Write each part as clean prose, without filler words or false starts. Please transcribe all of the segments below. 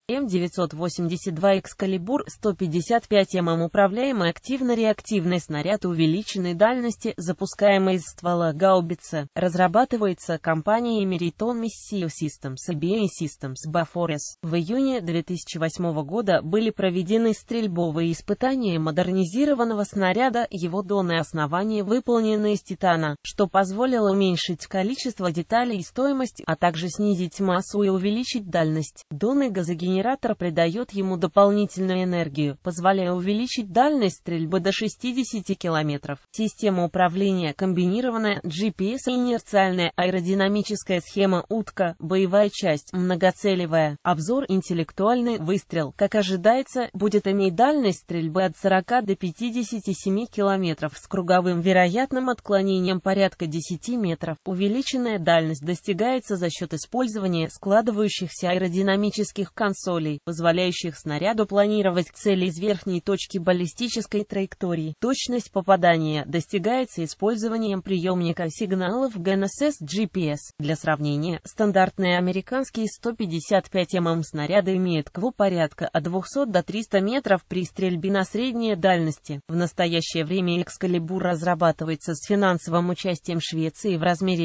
М982 Экскалибур 155 мм управляемый активно-реактивный снаряд увеличенной дальности, запускаемый из ствола гаубицы, разрабатывается компанией Meriton Missile Systems и BAE Systems Bofors. В июне 2008 года были проведены стрельбовые испытания модернизированного снаряда, его донные основания выполнены из титана, что позволило уменьшить количество деталей и стоимость, а также снизить массу и увеличить дальность. Донный газогенератор придает ему дополнительную энергию, позволяя увеличить дальность стрельбы до 60 км. Система управления комбинированная, GPS и инерциальная аэродинамическая схема утка, боевая часть, многоцелевая. Обзор интеллектуальный выстрел, как ожидается, будет иметь дальность стрельбы от 40 до 57 км с круговым вероятным отклонением порядка 10 метров. Увеличенная дальность достигается за счет использования складывающихся аэродинамических консолей, позволяющих снаряду планировать цели из верхней точки баллистической траектории. Точность попадания достигается использованием приемника сигналов GNSS GPS. Для сравнения, стандартные американские 155 мм снаряды имеют КВО порядка от 200 до 300 метров при стрельбе на средней дальности. В настоящее время Экскалибур разрабатывается с финансовым участием Швеции в размере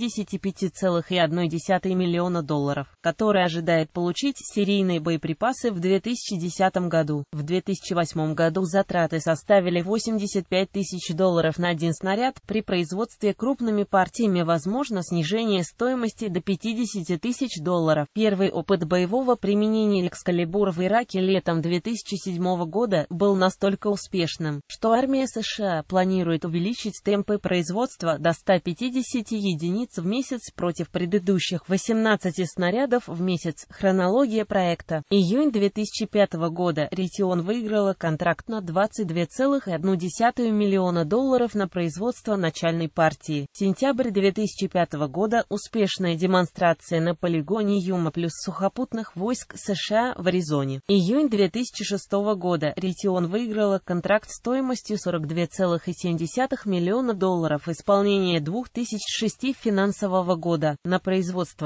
$55,1 миллиона, который ожидает получить серийные боеприпасы в 2010 году. В 2008 году затраты составили $85 тысяч на один снаряд. При производстве крупными партиями возможно снижение стоимости до $50 тысяч. Первый опыт боевого применения Экскалибура в Ираке летом 2007 года был настолько успешным, что армия США планирует увеличить темпы производства до 150 единиц в месяц против предыдущих 18 снарядов в месяц. Хронология проекта. Июнь 2005 года Raytheon выиграла контракт на $22,1 миллиона на производство начальной партии. Сентябрь 2005 года успешная демонстрация на полигоне Юма плюс сухопутных войск США в Аризоне. Июнь 2006 года Raytheon выиграла контракт стоимостью $42,7 миллиона исполнение 2006 финансового года на производство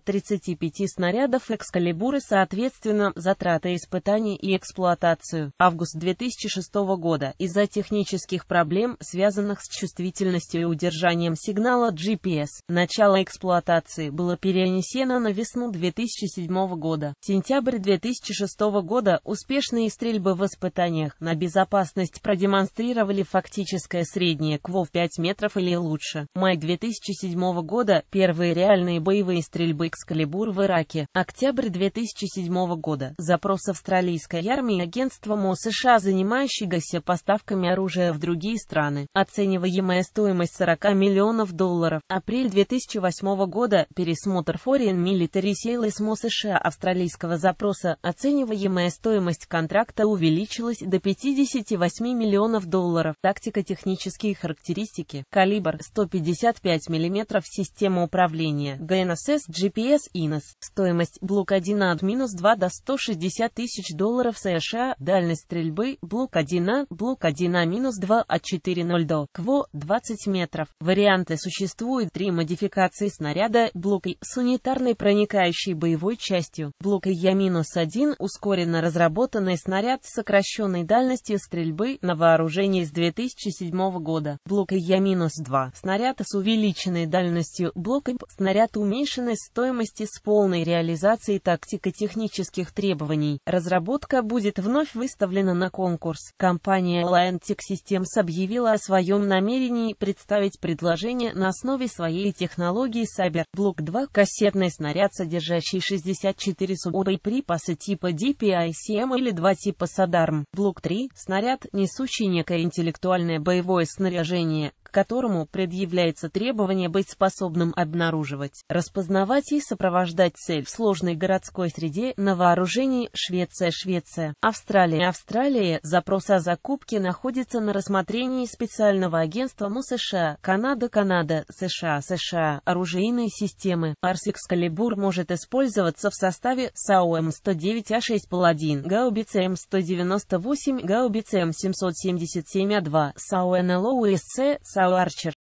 335 снарядов Экскалибура, соответственно, затраты испытаний и эксплуатацию. Август 2006 года. Из-за технических проблем, связанных с чувствительностью и удержанием сигнала GPS, начало эксплуатации было перенесено на весну 2007 года. Сентябрь 2006 года. Успешные стрельбы в испытаниях на безопасность продемонстрировали фактическое среднее КВО в 5 метров или лучше. Май 2007 года. Первые реальные боевые стрельбы Экскалибур в Ираке. Октябрь 2007 года. Запрос австралийской армии агентства МО США, занимающегося поставками оружия в другие страны. Оцениваемая стоимость $40 миллионов. Апрель 2008 года. Пересмотр Foreign Military Sales МО США австралийского запроса. Оцениваемая стоимость контракта увеличилась до $58 миллионов. Тактико-технические характеристики. Калибр 155 мм. Система управления GNSS GPS INS. Стоимость Block 1A -2 до $160 тысяч США. Дальность стрельбы Block 1A, Block 1A-2 от 4.0 до КВО 20 метров. Варианты. Существует 3 модификации снаряда. Block I с унитарной проникающей боевой частью. Block IA-1 ускоренно разработанный снаряд с сокращенной дальностью стрельбы на вооружении с 2007 года. Block IA-2 снаряд с увеличенной дальностью. Block I снаряд уменьшенной стоимости с полной реализацией тактико-технических требований. Разработка будет вновь выставлена на конкурс. Компания Atlantic Systems объявила о своем намерении представить предложение на основе своей технологии Saber. Block 2 кассетный снаряд, содержащий 64 боеприпасы типа DPICM или 2 типа SADARM. Block 3 снаряд, несущий некое интеллектуальное боевое снаряжение, к которому предъявляется требование быть способным обнаруживать, распознавать и сопровождать цель в сложной городской среде. На вооружении Швеция. Австралия. Запрос о закупке находится на рассмотрении специального агентства МО США. Канада. США. Оружейные системы. Экскалибур может использоваться в составе САУ М109А6 Паладин, гаубицы М198, гаубицы М777А2, САУ НЛО УСЦ, САУ Арчер.